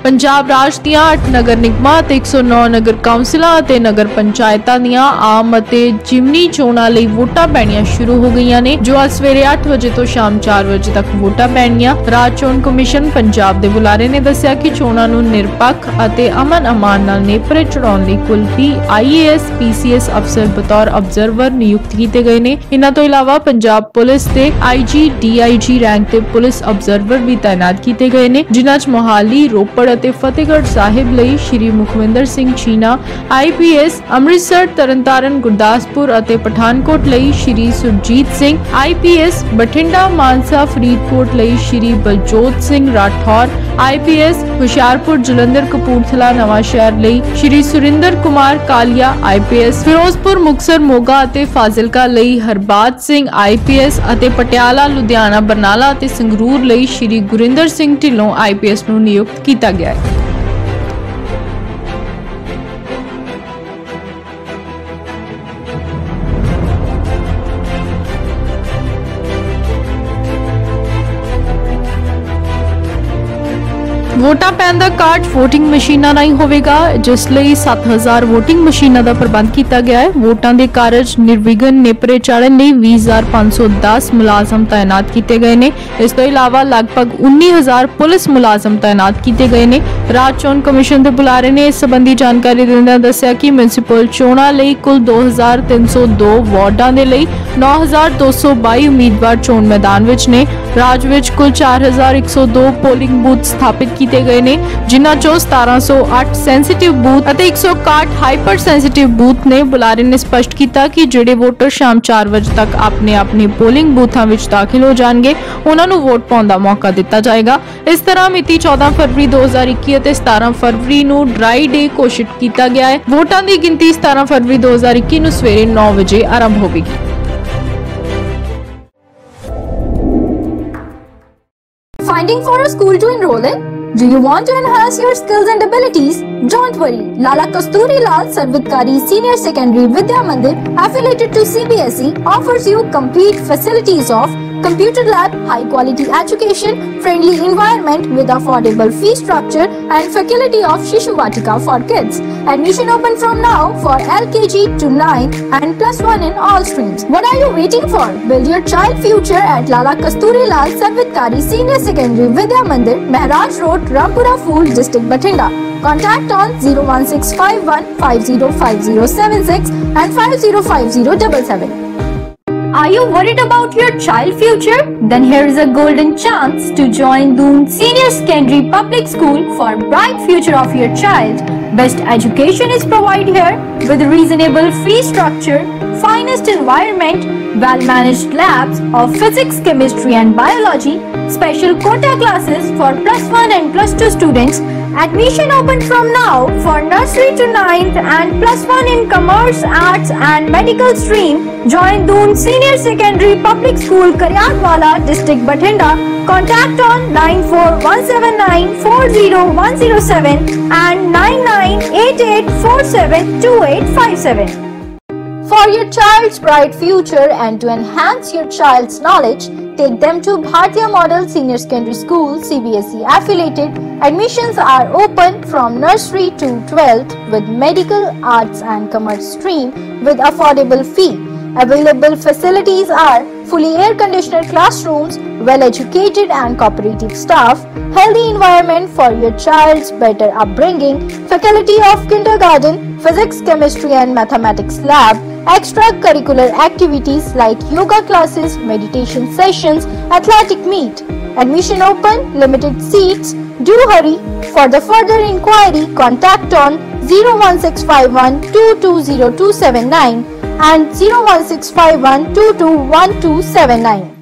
पंजाब राज ਦੀਆਂ 8 ਨਗਰ ਨਿਗਮਾਂ ਤੇ 109 ਨਗਰ ਕੌਂਸਲਾਂ ਅਤੇ ਨਗਰ ਪੰਚਾਇਤਾਂ ਦੀਆਂ ਆਮ ਅਤੇ ਜਿਮਨੀ ਚੋਣਾਂ ਲਈ ਵੋਟਾਂ ਪੈਣੀਆਂ ਸ਼ੁਰੂ ਹੋ ਗਈਆਂ ਨੇ, ਜੋ ਅੱਜ ਸਵੇਰੇ 8 ਵਜੇ ਤੋਂ ਸ਼ਾਮ 4 ਵਜੇ ਤੱਕ ਵੋਟਾਂ ਪੈਣੀਆਂ। ਰਾਜ ਚੋਣ ਕਮਿਸ਼ਨ ਪੰਜਾਬ ਦੇ ਬੁਲਾਰੇ ਨੇ ਦੱਸਿਆ ਕਿ ਚੋਣਾਂ ਨੂੰ ਨਿਰਪੱਖ ਅਤੇ ਅਮਨ ਅਮਾਨ ਨਾਲ ਨੇਪਰੇ ਚੜਾਉਣ ਲਈ ਕੁੱਲ 30 IAS PCS ਅਫਸਰ ਬਤੌਰ ਅਬਜ਼ਰਵਰ ਨਿਯੁਕਤ ਕੀਤੇ ਗਏ ਨੇ। ਇਹਨਾਂ ਤੋਂ ਇਲਾਵਾ ਪੰਜਾਬ ਪੁਲਿਸ ਦੇ IG DIG ਰੈਂਕ ਤੇ ਪੁਲਿਸ ਅਬਜ਼ਰਵਰ ਵੀ ਤਾਇਨਾਤ ਕੀਤੇ ਗਏ ਨੇ, ਜਿਨ੍ਹਾਂ 'ਚ ਮੋਹਾਲੀ, ਰੋਪੜ ਅਤੇ ਫਤਿਹਗੜ੍ਹ ਸਾਹਿਬ ਲਈ ਸ਼੍ਰੀ ਮੁਖਵਿੰਦਰ ਸਿੰਘ ਚੀਨਾ IPS, ਅੰਮ੍ਰਿਤਸਰ, ਤਰਨਤਾਰਨ, ਗੁਰਦਾਸਪੁਰ ਅਤੇ ਪਠਾਨਕੋਟ ਲਈ ਸ਼੍ਰੀ ਸੁਰਜੀਤ ਸਿੰਘ IPS, ਬਠਿੰਡਾ, ਮਾਨਸਾ, ਫਰੀਦਕੋਟ ਲਈ ਸ਼੍ਰੀ ਬਲਜੋਤ ਸਿੰਘ ਰਾਠੌਰ IPS, ਹੁਸ਼ਿਆਰਪੁਰ, ਜਲੰਧਰ, ਕਪੂਰਥਲਾ, ਨਵਾਂ ਸ਼ਹਿਰ ਲਈ ਸ਼੍ਰੀ ਸੁਰਿੰਦਰ ਕੁਮਾਰ ਕਾਲੀਆ IPS, ਫਿਰੋਜ਼ਪੁਰ, ਮੁਕਤਸਰ, ਮੋਗਾ ਅਤੇ ਫਾਜ਼ਿਲਕਾ ਲਈ ਹਰਬਾਜ ਸਿੰਘ IPS ਅਤੇ ਪਟਿਆਲਾ, ਲੁਧਿਆਣਾ, ਬਰਨਾਲਾ ਅਤੇ ਸੰਗਰੂਰ ਲਈ ਸ਼੍ਰੀ ਗੁਰਿੰਦਰ ਸਿੰਘ ਢਿੱਲੋਂ IPS ਨੂੰ ਨਿਯੁਕਤ ਕੀਤਾ ਗਿਆ ਹੈ। ਵੋਟਾਂ ਪੈਣ ਦਾ ਕਾਰਜ VOTING ਮਸ਼ੀਨਾਂ ਰਾਹੀਂ ਹੋਵੇਗਾ, ਜਿਸ ਲਈ 7000 VOTING ਮਸ਼ੀਨਾਂ ਦਾ ਪ੍ਰਬੰਧ ਕੀਤਾ ਗਿਆ ਹੈ। ਵੋਟਾਂ ਦੇ ਕਾਰਜ ਨਿਰਵਿਘਨ ਨੇਪਰੇ ਚਾੜਨ ਲਈ 20510 ਮੁਲਾਜ਼ਮ ਤਾਇਨਾਤ ਕੀਤੇ ਗਏ ਨੇ। ਇਸ ਤੋਂ ਇਲਾਵਾ ਲਗਭਗ 19000 ਪੁਲਿਸ ਮੁਲਾਜ਼ਮ ਤਾਇਨਾਤ ਕੀਤੇ ਗਏ ਨੇ। ਰਾਜ ਚੋਣ ਕਮਿਸ਼ਨ ਦੇ ਬੁਲਾਰੇ ਨੇ ਇਸ ਸੰਬੰਧੀ ਜਾਣਕਾਰੀ ਦਿੰਦਿਆਂ ਦੱਸਿਆ ਕਿ ਮਿਊਨਿਸਪਲ ਚੋਣਾਂ ਲਈ ਕੁੱਲ 2302 ਵਾਰਡਾਂ ਦੇ ਲਈ 9222 ਉਮੀਦਵਾਰ ਚੋਣ ਮੈਦਾਨ ਵਿੱਚ ਨੇ। ਰਾਜ ਵਿੱਚ ਕੁੱਲ 4102 ਪੋਲਿੰਗ ਬੂਥ ਸਥਾਪਿਤ ਕੀਤੇ ਗਏ ਨੇ, ਜਿਨ੍ਹਾਂ ਚੋਂ 1708 ਸੈਂਸਿਟਿਵ ਬੂਥ ਅਤੇ 161 ਹਾਈਪਰ ਸੈਂਸਿਟਿਵ ਬੂਥ ਨੇ। ਬੁਲਾਰੇ ਨੇ ਸਪਸ਼ਟ ਕੀਤਾ ਕਿ ਜਿਹੜੇ ਵੋਟਰ ਸ਼ਾਮ 4 ਵਜੇ ਤੱਕ ਆਪਣੇ ਪੋਲਿੰਗ ਬੂਥਾਂ ਵਿੱਚ ਦਾਖਲ ਹੋ ਜਾਣਗੇ, ਉਹਨਾਂ ਨੂੰ ਵੋਟ ਪਾਉਣ ਦਾ ਮੌਕਾ ਦਿੱਤਾ ਜਾਏਗਾ। ਇਸ ਤਰ੍ਹਾਂ ਮਿਤੀ 14 ਫਰਵਰੀ 2021 ਅਤੇ 17 ਫਰਵਰੀ ਨੂੰ ਡਰਾਈ ਡੇ ਘੋਸ਼ਿਤ ਕੀਤਾ ਗਿਆ ਹੈ। ਵੋਟਾਂ ਦੀ ਗਿਣਤੀ 17 ਫਰਵਰੀ 2021 ਨੂੰ ਸਵੇਰੇ 9 ਵਜੇ ਆਰੰਭ ਹੋਵੇਗੀ। Finding for a school to enroll in? Do you want to enhance your skills and abilities? Don't worry. Lala Kasturi Lal Sarvitkari Senior Secondary Vidya Mandir, affiliated to CBSE, offers you complete facilities of computer lab, high quality education, friendly environment with affordable fee structure and faculty of Shishu Vatika for kids. Admission open from now for LKG to 9 and +1 in all streams. What are you waiting for? Build your child future at Lala Kasturi Lal Sarvitkari Senior Secondary Vidya Mandir, Maharaj Road, Rampura Fool, District Bathinda. Contact on 01651 505076 and 505077. Are you worried about your child future? Then here is a golden chance to join Doon Senior Secondary Public School for bright future of your child. Best education is provided here with reasonable fee structure, finest environment, well-managed labs of physics, chemistry and biology, special quota classes for +1 and +2 students. Admission open from now for nursery to 9th and +1 in commerce, arts and medical stream. Join Doon Senior Secondary Public School, Karyatwala, District Bathinda. Contact on 94179 40107 and 9988472857. For your child's bright future and to enhance your child's knowledge, take them to Bhartiya Model Senior Secondary School, CBSE affiliated. Admissions are open from nursery to 12th with medical, arts and commerce stream with affordable fee. Available facilities are fully air-conditioned classrooms, well-educated and cooperative staff, healthy environment for your child's better upbringing, faculty of kindergarten, physics, chemistry and mathematics lab, extracurricular activities like yoga classes, meditation sessions, athletic meet. Admission open, limited seats. Do hurry. For the further inquiry, contact on 01651 220279 and 01651 221279.